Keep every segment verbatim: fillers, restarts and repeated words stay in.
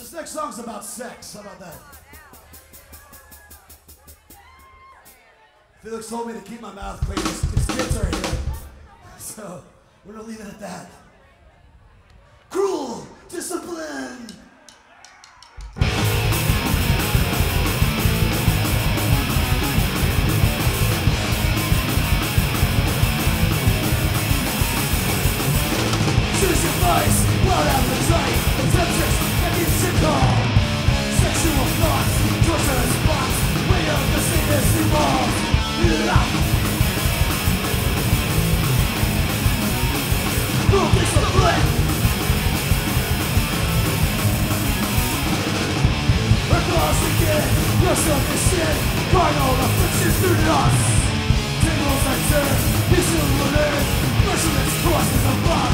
This next song's about sex. How about that? Felix told me to keep my mouth clean. His, his kids are here. So we're gonna leave it at that. Cruel discipline. Choose your vice, wild appetite, attempts, and musical. Sexual thoughts, torturous plots, way of the sadist evolves. Cruel discipline. Across again, rush of the shit, carnal afflictions rooted us. Tables that turn, peaceful learn, merciless courses of blood.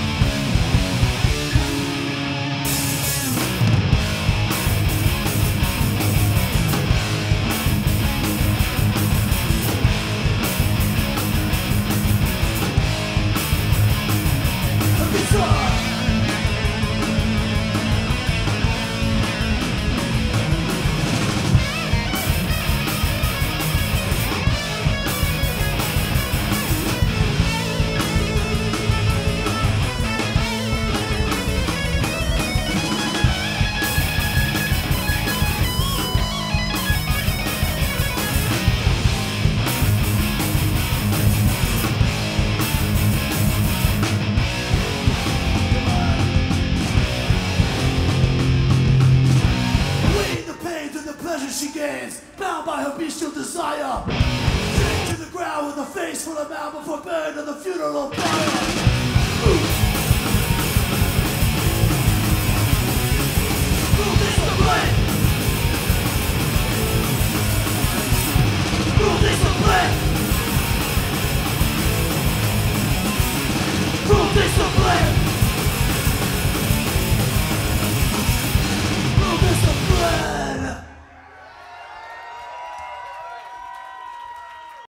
She gains, bound by her bestial desire. Dragged to the ground with a face full of mouth before burned on the funeral pyre.